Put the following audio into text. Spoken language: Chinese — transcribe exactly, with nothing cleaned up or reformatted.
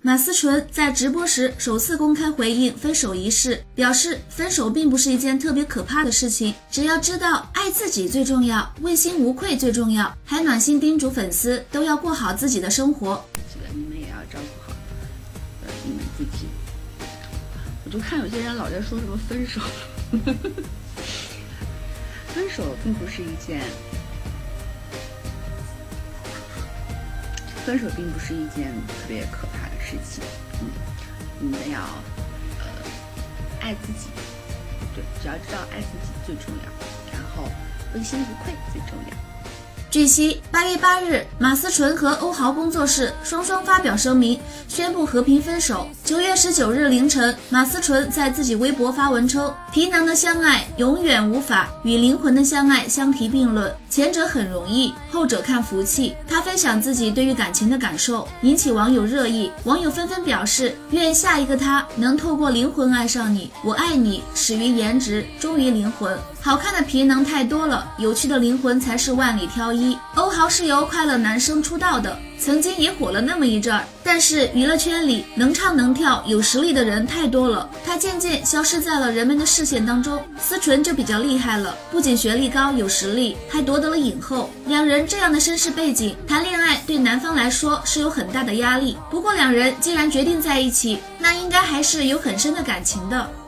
马思纯在直播时首次公开回应分手一事，表示分手并不是一件特别可怕的事情，只要知道爱自己最重要，问心无愧最重要，还暖心叮嘱粉丝都要过好自己的生活。 这个你们也要照顾好，呃，你们自己。我就看有些人老在说什么分手，分手并不是一件。分手并不是一件特别可怕的事情，嗯，你们要呃爱自己，对，只要知道爱自己最重要，然后问心无愧最重要。 据悉，八月八日，马思纯和欧豪工作室双双发表声明，宣布和平分手。九月十九日凌晨，马思纯在自己微博发文称，皮囊的相爱永远无法与灵魂的相爱相提并论，前者很容易，后者看福气。他分享自己对于感情的感受，引起网友热议，网友纷纷表示，愿下一个他能透过灵魂爱上你，我爱你，始于颜值，忠于灵魂。好看的皮囊太多了，有趣的灵魂才是万里挑一。欧豪是由快乐男声出道的，曾经也火了那么一阵儿，但是娱乐圈里能唱能跳有实力的人太多了，他渐渐消失在了人们的视线当中。思纯就比较厉害了，不仅学历高有实力，还夺得了影后。两人这样的身世背景，谈恋爱对男方来说是有很大的压力，不过两人既然决定在一起，那应该还是有很深的感情的。